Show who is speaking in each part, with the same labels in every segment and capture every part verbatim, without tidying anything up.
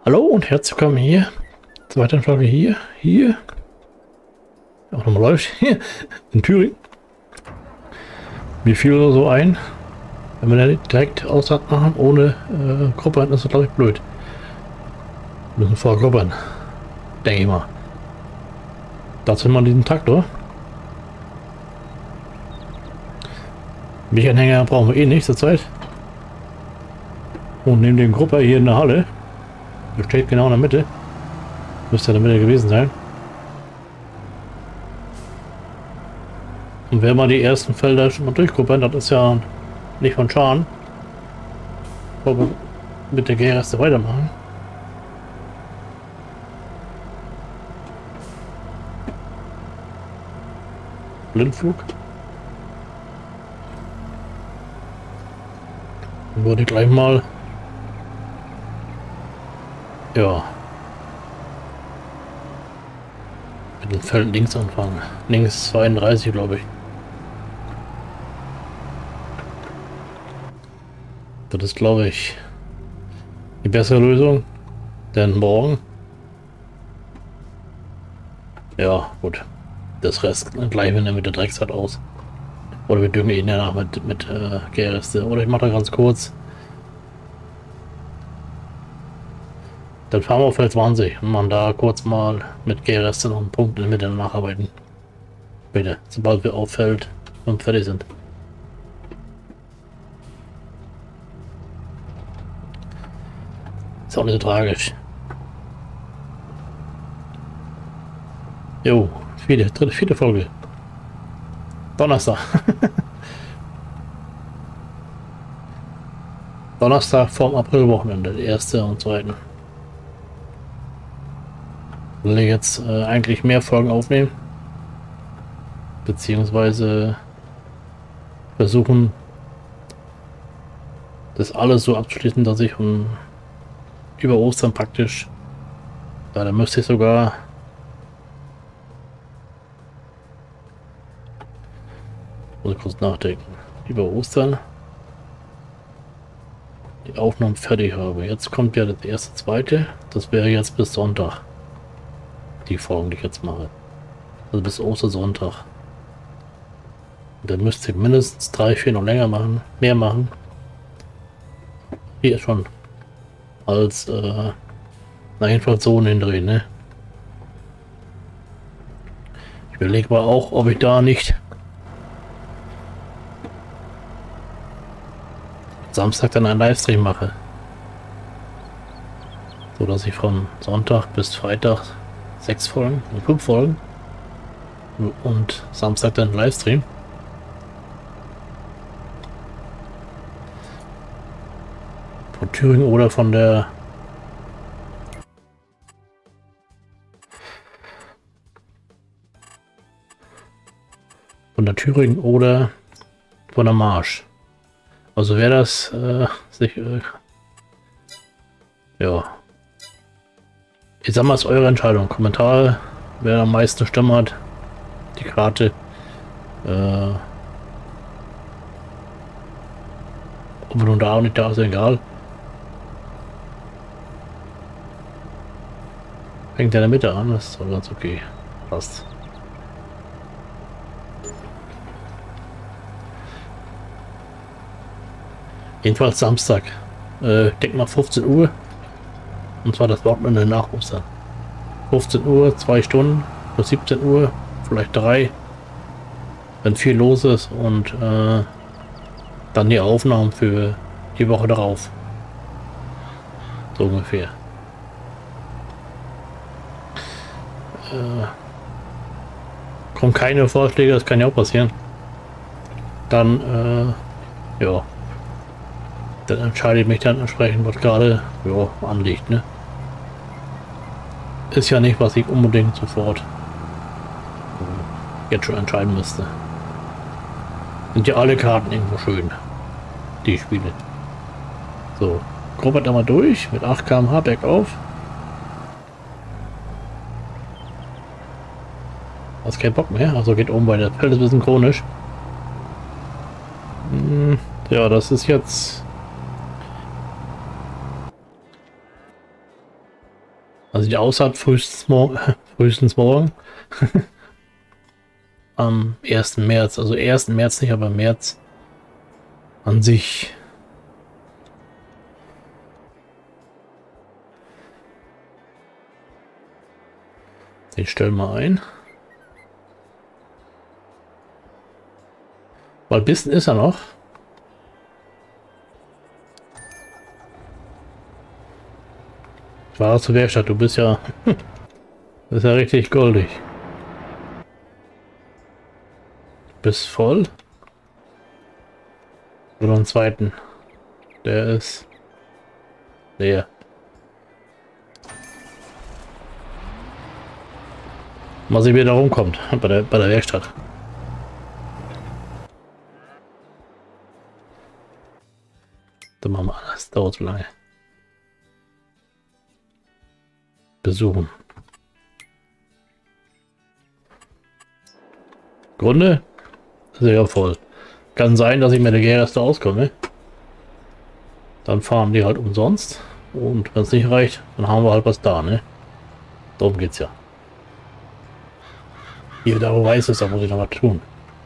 Speaker 1: Hallo und herzlich willkommen hier. Zweite Folge hier, hier. Auch nochmal läuft hier in Thüringen. Wie viel so ein? Wenn wir da direkt Aussaat machen, ohne äh, Gruppe, dann ist das glaube ich blöd. Wir müssen vor Gruppen. Denke ich mal. Dazu immer diesen Traktor. Milchanhänger brauchen wir eh nicht zur Zeit. Und neben dem Gruppe hier in der Halle. Der steht genau in der Mitte. Müsste in der Mitte gewesen sein. Und wenn wir die ersten Felder schon mal durchgruppen, das ist ja nicht von Schaden. Bevor wir mit der Gärreste weitermachen. Blindflug. Dann würde ich gleich mal. Ja. Mit dem Feld links anfangen. Links zweiunddreißig, glaube ich. Das ist, glaube ich, die bessere Lösung. Denn morgen. Ja, gut. Das Rest gleich wenn er mit der Drecksart aus. Oder wir düngen ihn danach mit, mit äh, Gärreste. Oder ich mache da ganz kurz. Dann fahren wir auf Feld zwanzig und machen da kurz mal mit Gärreste noch einen Punkt in der Mitte nacharbeiten. Bitte, sobald wir auf Feld fünf fertig sind. Ist auch nicht so tragisch. Jo, vierte, dritte, vierte Folge. Donnerstag. Donnerstag vorm Aprilwochenende, der erste und zweiten. Will ich jetzt äh, eigentlich mehr Folgen aufnehmen. Beziehungsweise versuchen, das alles so abzuschließen, dass ich um über Ostern praktisch, ja, da müsste ich sogar muss ich kurz nachdenken, über Ostern die Aufnahmen fertig habe. Jetzt kommt ja das erste, zweite, das wäre jetzt bis Sonntag. Die Folgen, die ich jetzt mache. Also bis Ostersonntag. Und dann müsste ich mindestens drei, vier noch länger machen, mehr machen. Hier schon als äh, na jedenfalls so hindrehen, ne? Ich überlege aber auch, ob ich da nicht Samstag dann einen Livestream mache. So dass ich von Sonntag bis Freitag sechs Folgen, fünf Folgen und Samstag dann Livestream. Von Thüringen oder von der von der Thüringen oder von der Marsch. Also wer das äh, sich äh, ja, ich sag mal, es ist eure Entscheidung. Kommentar, wer am meisten Stimmen hat, die Karte. Äh, ob wir nun da und nicht da, ist egal. Fängt ja in der Mitte an, das ist ganz okay. Passt. Jedenfalls Samstag. Äh, denk mal fünfzehn Uhr. Und zwar das Wochenende nach Ostern. fünfzehn Uhr, zwei Stunden, bis siebzehn Uhr, vielleicht drei. Wenn viel los ist und äh, dann die Aufnahmen für die Woche darauf. So ungefähr. Äh, kommen keine Vorschläge, das kann ja auch passieren. Dann, äh, ja. Dann entscheide ich mich dann entsprechend, was gerade ja, anliegt, ne? Ist ja nicht, was ich unbedingt sofort jetzt schon entscheiden müsste. Sind ja alle Karten irgendwo schön, die ich spiele. So, Gruppe da mal durch mit acht Kilometer pro Stunde bergauf. Hast keinen Bock mehr, also geht oben bei der Feld ist ein bisschen chronisch. Hm, ja, das ist jetzt Also die Aussaat frühestens, mor frühestens morgen. Am ersten März. Also ersten März nicht, aber März an sich. Den stellen wir ein. Weil bisschen ist er noch. Ich war zur Werkstatt, du bist ja, bist ja richtig goldig. Bist voll. Oder einen zweiten. Der ist leer. Mal sehen, wie er da rumkommt bei der, bei der Werkstatt. Dann machen wir alles. Das dauert so lange. Besuchen. Grunde ist ja voll. Kann sein, dass ich mit der Gerste auskomme. Dann fahren die halt umsonst. Und wenn es nicht reicht, dann haben wir halt was da, ne? Darum geht's ja. Hier, da wo weiß ist, da muss ich noch was tun.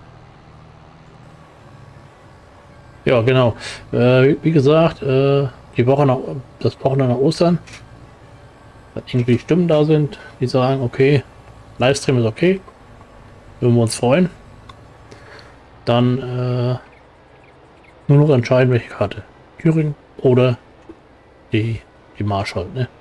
Speaker 1: Ja, genau. Äh, wie gesagt, äh, die Woche nach, das Wochenende nach Ostern, wenn irgendwie Stimmen da sind, die sagen, okay, Livestream ist okay, würden wir uns freuen. Dann äh, nur noch entscheiden, welche Karte. Thüringen oder die, die Marsch halt, ne?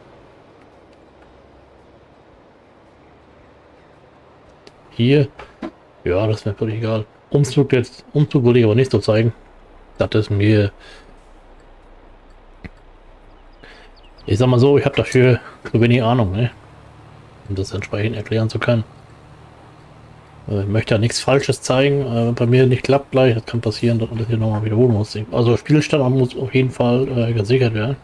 Speaker 1: Hier, ja, das wäre völlig egal. Umzug jetzt, Umzug will ich aber nicht so zeigen. Das ist mir, ich sag mal so, ich habe dafür so wenig Ahnung, ne? Um das entsprechend erklären zu können. Äh, ich möchte ja nichts Falsches zeigen, äh, bei mir nicht klappt gleich, das kann passieren, dass man das hier nochmal wiederholen muss. Also Spielstand muss auf jeden Fall äh, gesichert werden.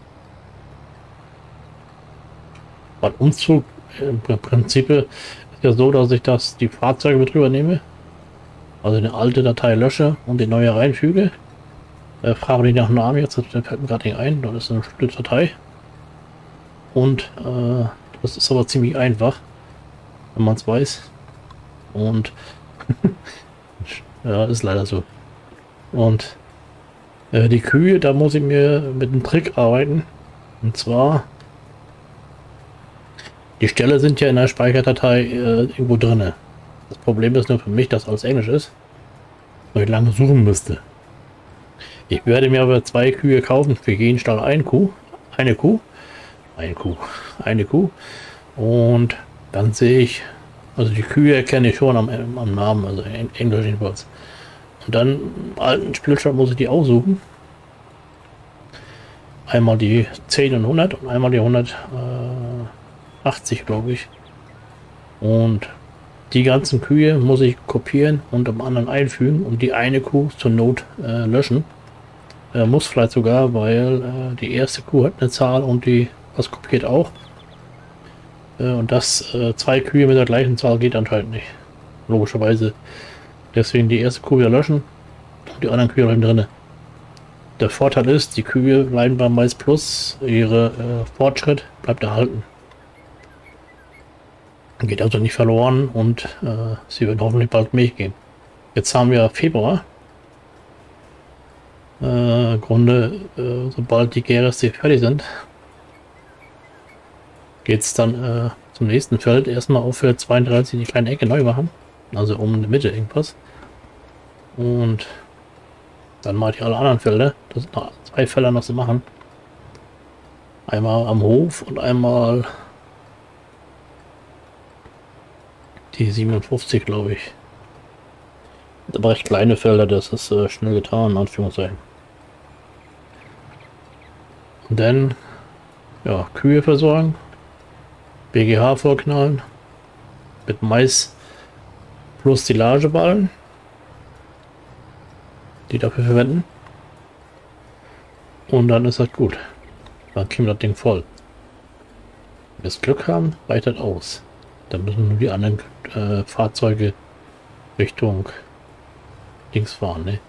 Speaker 1: Beim Umzug im Prinzip ist ja so, dass ich das die Fahrzeuge mit rübernehme. Also eine alte Datei lösche und die neue reinfüge. Äh, frage nicht nach dem Namen jetzt, das fällt mir gerade nicht ein. Das ist eine Datei. Und äh, das ist aber ziemlich einfach, wenn man es weiß. Und ja, ist leider so. Und äh, die Kühe, da muss ich mir mit einem Trick arbeiten. Und zwar, die Stelle sind ja in der Speicherdatei äh, irgendwo drinne. Das Problem ist nur für mich, dass alles Englisch ist, weil ich lange suchen müsste. Ich werde mir aber zwei Kühe kaufen für jeden Stall ein Kuh, eine Kuh, eine Kuh, eine Kuh. Und dann sehe ich, also die Kühe erkenne ich schon am, am Namen, also in Englisch jedenfalls. Und dann im alten Spielstand muss ich die aussuchen. Einmal die zehn und hundert und einmal die hundertachtzig, glaube ich. Und die ganzen Kühe muss ich kopieren und am anderen einfügen und die eine Kuh zur Not äh, löschen. Äh, muss vielleicht sogar, weil äh, die erste Kuh hat eine Zahl und die was kopiert auch. Äh, und das äh, zwei Kühe mit der gleichen Zahl geht anscheinend nicht. Logischerweise. Deswegen die erste Kuh wieder löschen und die anderen Kühe bleiben drin. Der Vorteil ist, die Kühe bleiben beim Mais Plus, ihre äh, Fortschritt bleibt erhalten. Geht also nicht verloren und äh, sie wird hoffentlich bald Milch geben. Jetzt haben wir Februar. Äh, Grunde, äh, sobald die Gerste fertig sind, geht es dann äh, zum nächsten Feld. Erstmal auf Feld zweiunddreißig die kleine Ecke neu machen. Also um die Mitte irgendwas. Und dann mache ich alle anderen Felder. Das sind noch zwei Felder noch zu machen. Einmal am Hof und einmal die siebenundfünfzig, glaube ich. Aber recht kleine Felder, das ist äh, schnell getan, in Anführungszeichen. Und dann, ja, Kühe versorgen, B G H vorknallen, mit Mais plus Silageballen, die dafür verwenden. Und dann ist das gut. Dann kriegen wir das Ding voll. Wenn wir das Glück haben, reicht das aus. Dann müssen nur die anderen äh, Fahrzeuge Richtung links fahren, ne?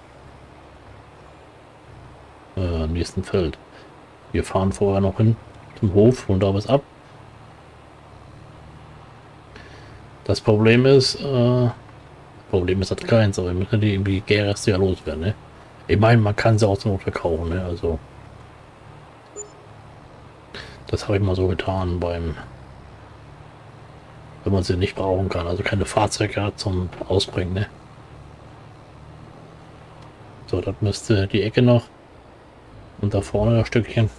Speaker 1: Äh, am nächsten Feld. Wir fahren vorher noch hin zum Hof und da was ab. Das Problem ist, äh, Problem ist das keins, aber wir müssen die irgendwie Gärreste ja loswerden, ne? Ich meine, man kann sie auch zur Not verkaufen, ne? Also das habe ich mal so getan beim, wenn man sie nicht brauchen kann, also keine Fahrzeuge hat zum Ausbringen, ne? So, das müsste die Ecke noch und da vorne das Stückchen.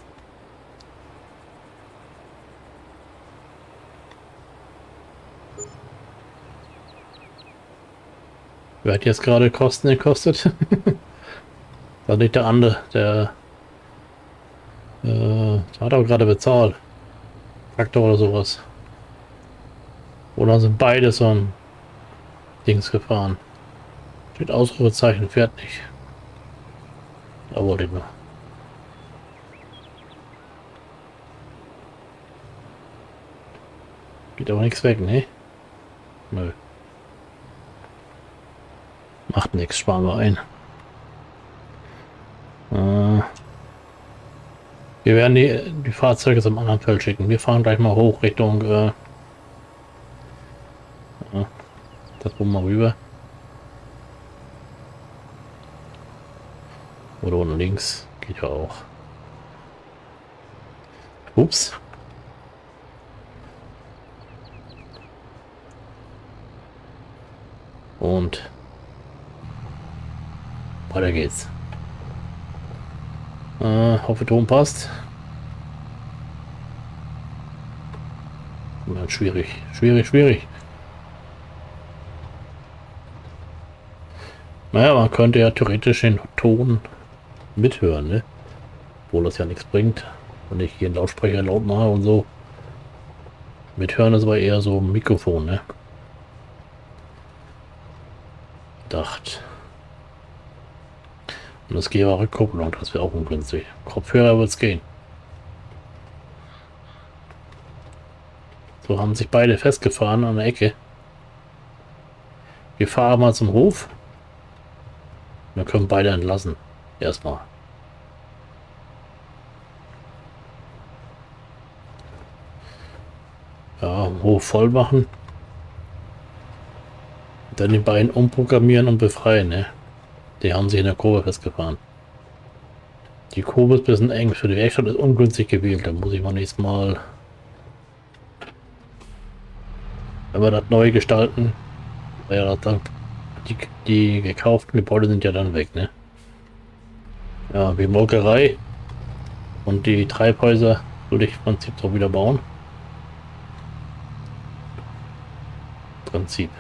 Speaker 1: Wer hat jetzt gerade Kosten gekostet? War nicht der andere, der äh, hat auch gerade bezahlt. Traktor oder sowas. Oder sind beide so ein Dings gefahren? Steht Ausrufezeichen, fährt nicht. Da wollte ich noch. Geht aber nichts weg, ne? Nö. Macht nichts, sparen wir ein. Äh, wir werden die, die Fahrzeuge zum anderen Feld schicken. Wir fahren gleich mal hoch Richtung äh, ja, das wollen wir rüber. Oder unten links. Geht ja auch. Ups. Und weiter geht's. Äh, hoffe, Ton passt. Ja, schwierig, schwierig, schwierig. Naja, man könnte ja theoretisch den Ton mithören, ne? Obwohl das ja nichts bringt. Und ich hier einen Lautsprecher laut mache und so. Mithören ist aber eher so ein Mikrofon, ne? Dacht. Und das geht Rückkopplung, das wäre auch ungünstig. Kopfhörer wird es gehen. So haben sich beide festgefahren an der Ecke. Wir fahren mal zum Hof. Wir können beide entlassen. Erstmal. Ja, Hof voll machen. Dann die beiden umprogrammieren und befreien, ne? Die haben sich in der Kurve festgefahren. Die Kurve ist ein bisschen eng. Für die Werkstatt ist ungünstig gewählt. Da muss ich mal nächstes Mal, wenn wir das neu gestalten, ja, das dann die, die gekauften Gebäude sind ja dann weg, ne? Ja, wie Molkerei und die Treibhäuser würde ich im Prinzip so wieder bauen. Prinzip.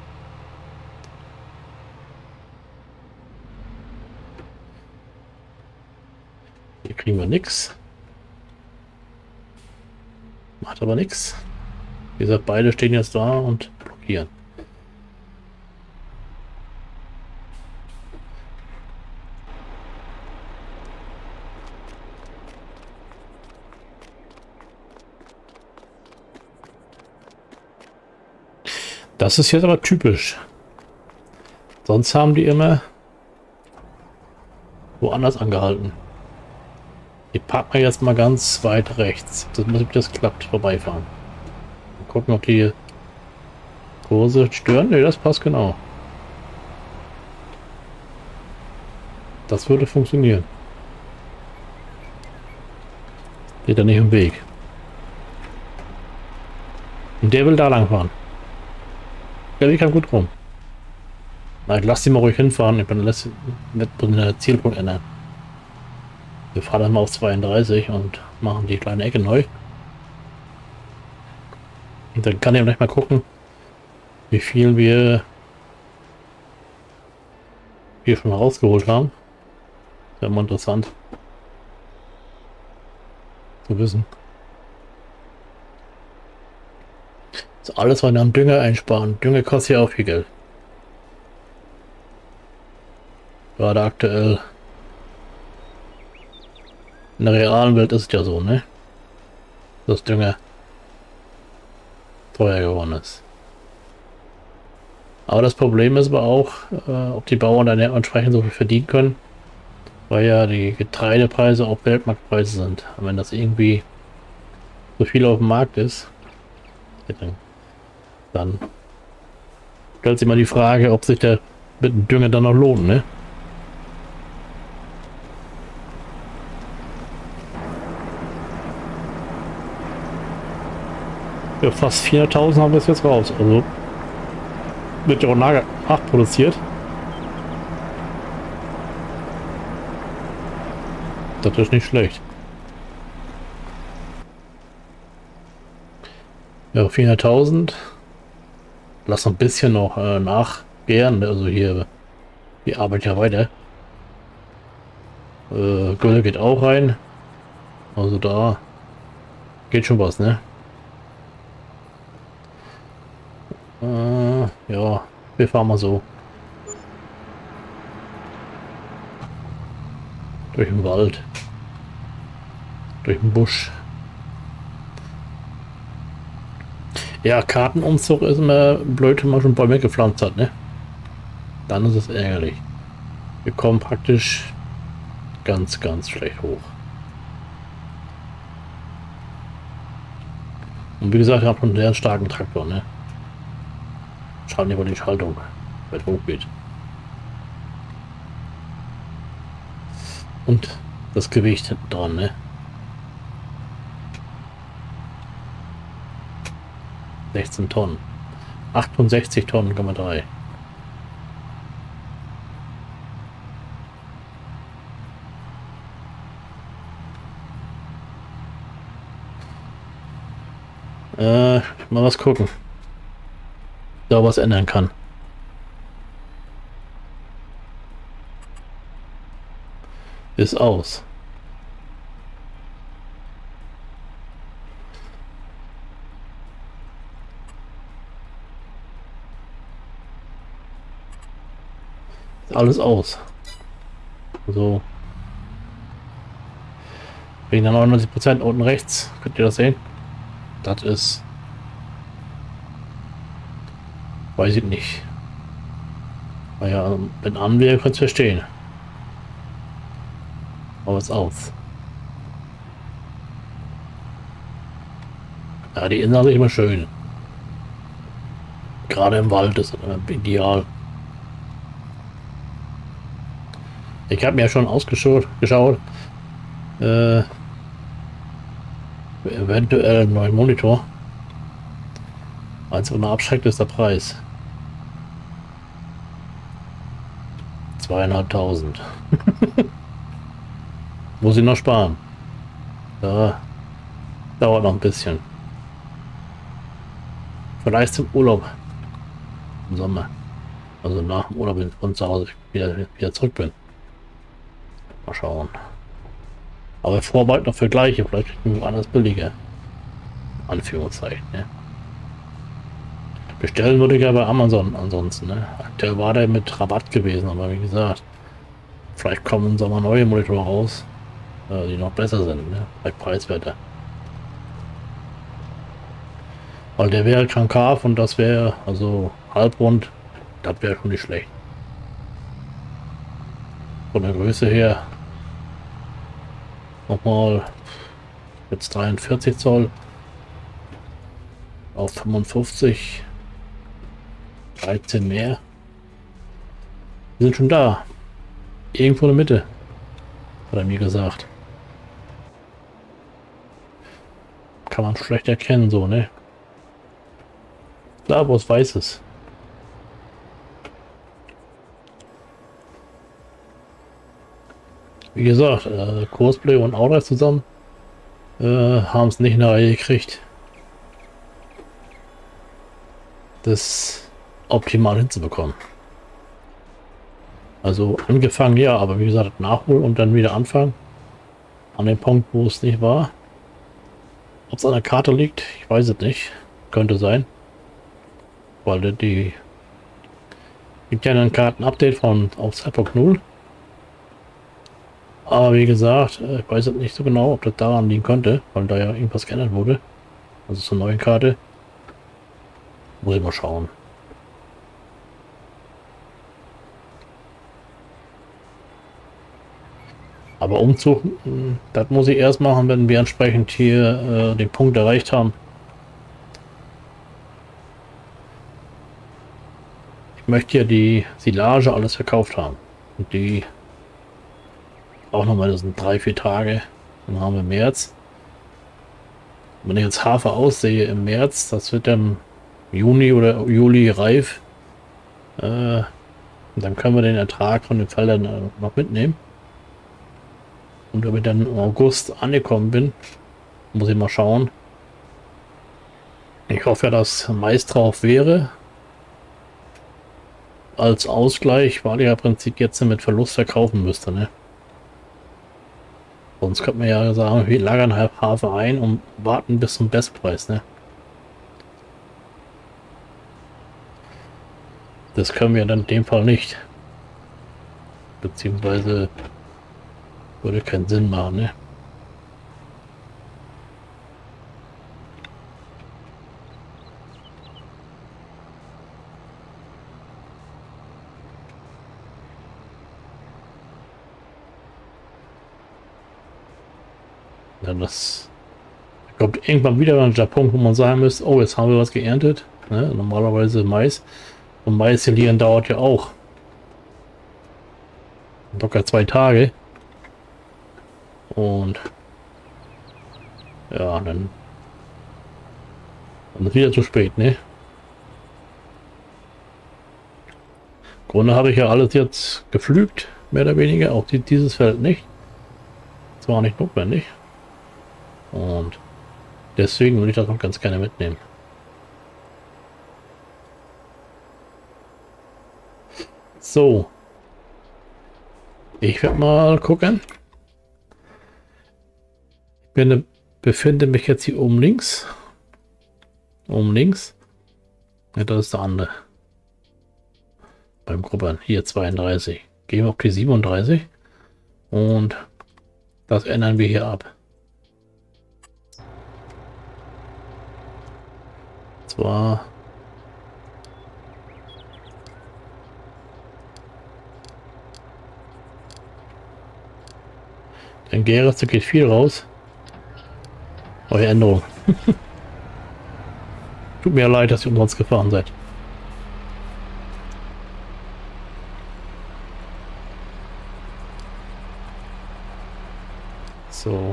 Speaker 1: Hier kriegen wir nichts. Macht aber nichts. Wie gesagt, beide stehen jetzt da und blockieren. Das ist jetzt aber typisch. Sonst haben die immer woanders angehalten. Die packen wir jetzt mal ganz weit rechts. Das muss, ob das klappt, vorbeifahren. Mal gucken, ob die Kurse stören. Ne, das passt genau. Das würde funktionieren. Geht da nicht im Weg. Und der will da lang fahren. Der Weg kann gut rum. Nein, lass die mal ruhig hinfahren. Ich bin lässt den Zielpunkt ändern. Wir fahren dann mal auf zweiunddreißig und machen die kleine Ecke neu. Und dann kann ich gleich mal gucken, wie viel wir hier schon rausgeholt haben. Wäre mal interessant zu wissen. So, alles, was wir am Dünger einsparen. Dünger kostet ja auch viel Geld. Gerade aktuell. In der realen Welt ist es ja so, ne? Dass Dünger teuer geworden ist. Aber das Problem ist aber auch, äh, ob die Bauern dann entsprechend so viel verdienen können, weil ja die Getreidepreise auch Weltmarktpreise sind. Und wenn das irgendwie so viel auf dem Markt ist, dann stellt sich mal die Frage, ob sich der mit dem Dünger dann noch lohnt, ne? Ja, fast vierhunderttausend haben wir es jetzt raus. Also wird ja auch nachproduziert. Das ist nicht schlecht. Ja, vierhunderttausend. Lass ein bisschen noch äh, nachgären. Also hier, die Arbeit ja weiter. Äh, Gülle geht auch rein. Also da geht schon was, ne? Äh, ja, wir fahren mal so. Durch den Wald. Durch den Busch. Ja, Kartenumzug ist immer blöd, wenn man schon Bäume gepflanzt hat, ne? Dann ist es ärgerlich. Wir kommen praktisch ganz, ganz schlecht hoch. Und wie gesagt, ich habe einen sehr starken Traktor, ne? Schauen über die Schaltung, wenn es hochgeht. Und das Gewicht hinten dran, ne? sechzehn Tonnen. achtundsechzig Tonnen, Komma drei. Äh, mal was gucken. Da was ändern kann. Ist aus. Ist alles aus. So. Wegen der neunundneunzig Prozent unten rechts. Könnt ihr das sehen? Das ist... Weiß ich nicht. Naja, wenn an wäre, könnt ihr es verstehen. Aber es ist aus. Ja, die Innenansicht immer schön. Gerade im Wald ist das ideal. Ich habe mir ja schon ausgeschaut, geschaut, äh, eventuell einen neuen Monitor. Eins, was mal abschreckt, ist der Preis. Zweieinhalbtausend. Muss ich noch sparen. Da dauert noch ein bisschen. Vielleicht zum Urlaub. Im Sommer. Also nach dem Urlaub, wenn ich von zu Hause wieder, wieder zurück bin. Mal schauen. Aber Vorarbeit noch Vergleiche. Vielleicht kriegen wir anders billiger. Anführungszeichen. Ne? Bestellen würde ich ja bei Amazon ansonsten. Ne? Aktuell war der mit Rabatt gewesen, aber wie gesagt, vielleicht kommen im Sommer neue Monitore raus, die noch besser sind, ne? Vielleicht preiswerter. Weil der wäre konkav und das wäre also halbrund, das wäre schon nicht schlecht. Von der Größe her nochmal jetzt dreiundvierzig Zoll auf fünfundfünfzig, dreizehn mehr. Wir sind schon da. Irgendwo in der Mitte, hat er mir gesagt. Kann man schlecht erkennen, so, ne? Klar, wo es weiß ist. Wie gesagt, äh, Cosplay und Aura zusammen äh, haben es nicht in der Reihe gekriegt, das optimal hinzubekommen. Also angefangen, ja, aber wie gesagt, nachholen und dann wieder anfangen. An dem Punkt, wo es nicht war. Ob es an der Karte liegt, ich weiß es nicht. Könnte sein. Weil die gibt ja ein Karten-Update von auf zwei Punkt null. Aber wie gesagt, ich weiß es nicht so genau, ob das daran liegen könnte, weil da ja irgendwas geändert wurde. Also zur neuen Karte. Muss ich mal schauen. Aber Umzug, das muss ich erst machen, wenn wir entsprechend hier äh, den Punkt erreicht haben. möchte ja die Silage alles verkauft haben. Und die auch nochmal, das sind drei, vier Tage. Dann haben wir März. Wenn ich jetzt Hafer aussehe im März, das wird dann Juni oder Juli reif. Äh, und dann können wir den Ertrag von den Feldern äh, noch mitnehmen. Und wenn ich dann im August angekommen bin, muss ich mal schauen. Ich hoffe ja, dass Mais drauf wäre. Als Ausgleich, weil ich ja im Prinzip jetzt mit Verlust verkaufen müsste, ne? Sonst könnte man ja sagen, wir lagern halb Hafer ein und warten bis zum Bestpreis, ne? Das können wir dann in dem Fall nicht. Beziehungsweise würde keinen Sinn machen, ne? Ja, das kommt irgendwann wieder der Punkt, wo man sagen müsste, oh, jetzt haben wir was geerntet. Ne? Normalerweise Mais. Und Mais verlieren dauert ja auch locker zwei Tage. Und ja, dann, dann ist wieder zu spät, ne? Im Grunde habe ich ja alles jetzt gepflügt, mehr oder weniger. Auch die, dieses Feld nicht. Das war nicht notwendig. Und deswegen würde ich das noch ganz gerne mitnehmen. So. Ich werde mal gucken. Ich bin, befinde mich jetzt hier oben links. Oben links. Ja, das ist der andere. Beim Gruppern. Hier zweiunddreißig. Gehen wir auf die siebenunddreißig. Und das ändern wir hier ab. Zwar den Gereste geht viel raus. Eure Änderung. Tut mir leid, dass ihr umsonst gefahren seid. So.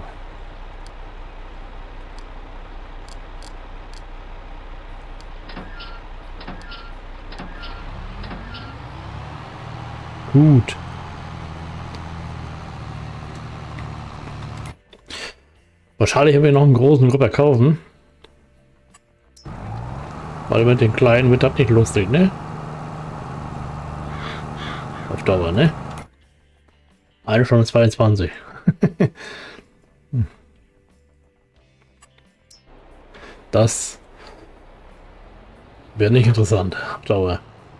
Speaker 1: Gut. Wahrscheinlich haben wir noch einen großen Grupper kaufen. Weil mit den kleinen wird das nicht lustig, ne? Auf Dauer, ne? Eine Stunde zweiundzwanzig. Das wäre nicht interessant auf Dauer.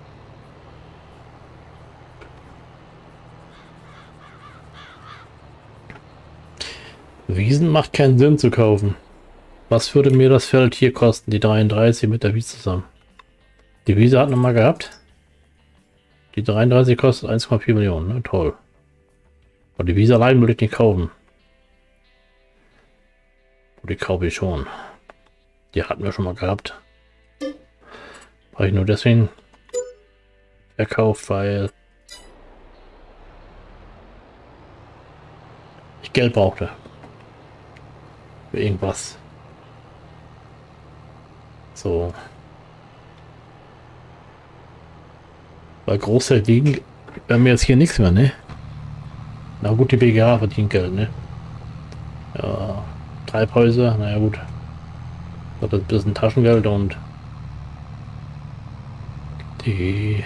Speaker 1: Wiesen macht keinen Sinn zu kaufen. Was würde mir das Feld hier kosten? Die dreiunddreißig mit der Wiese zusammen. Die Wiese hat noch mal gehabt. Die dreiunddreißig kostet eins Komma vier Millionen. Ne? Toll. Und die Wiese allein würde ich nicht kaufen. Und die kaufe ich schon. Die hatten wir schon mal gehabt. Habe ich nur deswegen verkauft, weil ich Geld brauchte. Für irgendwas. So. Bei Großteil liegen bei mir jetzt hier nichts mehr, ne? Na gut, die B G A verdient Geld, ne? Ja, Treibhäuser, naja gut. Das ist ein bisschen Taschengeld und die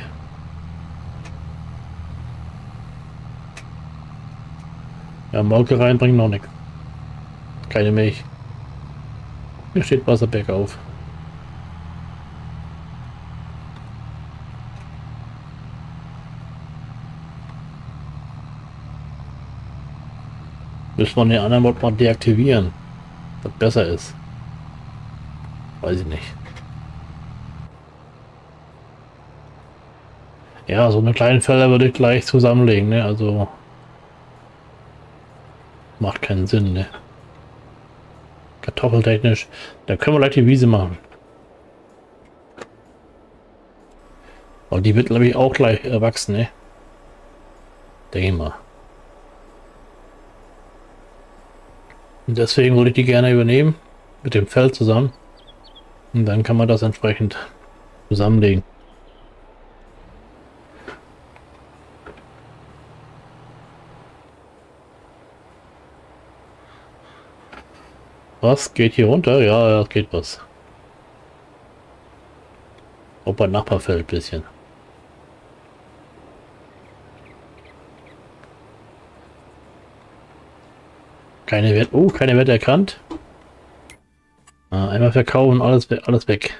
Speaker 1: ja, Molkereien bringen noch nichts. Keine Milch. Hier steht Wasserberg auf. Müssen wir den anderen Mod mal deaktivieren, was besser ist. Weiß ich nicht. Ja, so eine kleine Felder würde ich gleich zusammenlegen, ne? Also macht keinen Sinn, ne? Kartoffeltechnisch. Da können wir gleich die Wiese machen. Aber die wird, glaube ich, auch gleich erwachsen, ne? Denke ich mal. Und deswegen wollte ich die gerne übernehmen. Mit dem Feld zusammen. Und dann kann man das entsprechend zusammenlegen. Was? Geht hier runter? Ja, ja, geht was. Auch bei Nachbarfeld ein bisschen. Keine Wert. Oh, keine Wert erkannt. Ah, einmal verkaufen, alles, we alles weg.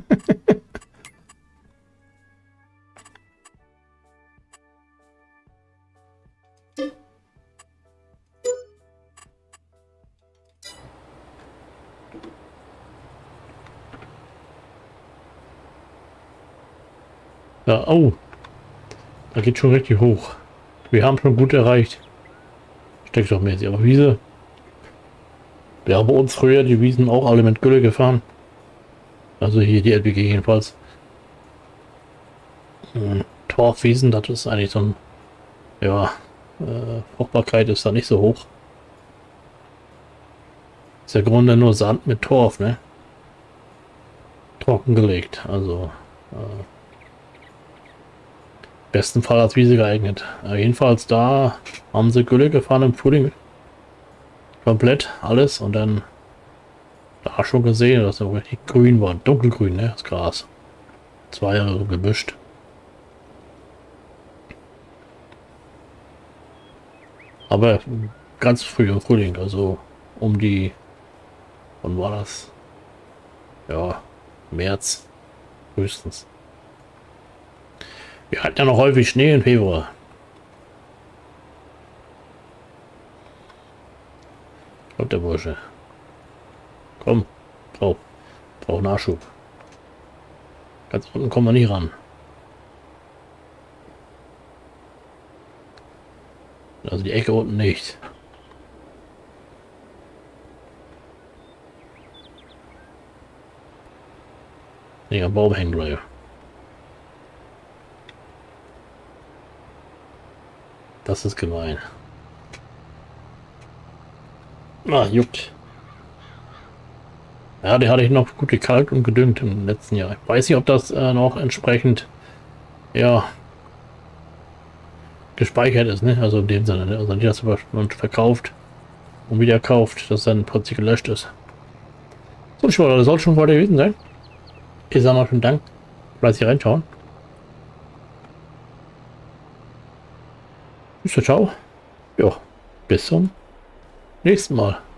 Speaker 1: Ja, oh. Da geht schon richtig hoch. Wir haben schon gut erreicht. Steckt doch mäßig. Aber Wiese. Wir haben bei uns früher die Wiesen auch alle mit Gülle gefahren. Also hier die L P G jedenfalls. Hm, Torfwiesen, das ist eigentlich so ein... Ja, äh, Fruchtbarkeit ist da nicht so hoch. Ist ja im Grunde nur Sand mit Torf, ne? Trockengelegt, also... Äh, besten Fall als Wiese geeignet. Äh, jedenfalls da haben sie Gülle gefahren im Frühling. Komplett alles und dann da schon gesehen, dass er richtig grün war. Dunkelgrün, ne? Das Gras. Zwei Jahre so gemischt. Aber ganz früh im Frühling, also um die, wann war das? Ja, März höchstens. Wir hatten ja noch häufig Schnee im Februar. Kommt der Bursche. Komm, brauch, brauch Nachschub. Ganz unten kommen wir nicht ran. Also die Ecke unten nicht. Nee, am Baum hängen bleiben. Das ist gemein. Ah, juckt. Ja, die hatte ich noch gut gekalkt und gedüngt im letzten Jahr. Ich weiß nicht, ob das äh, noch entsprechend, ja, gespeichert ist, ne? Also in dem Sinne, ne? Also nicht, dass man verkauft und wieder kauft, dass dann plötzlich gelöscht ist. So, ich das soll schon weiter gewesen sein. Ich sage mal vielen Dank. Fleißig reinschauen. Bis ciao. Ja, bis zum nächsten Mal.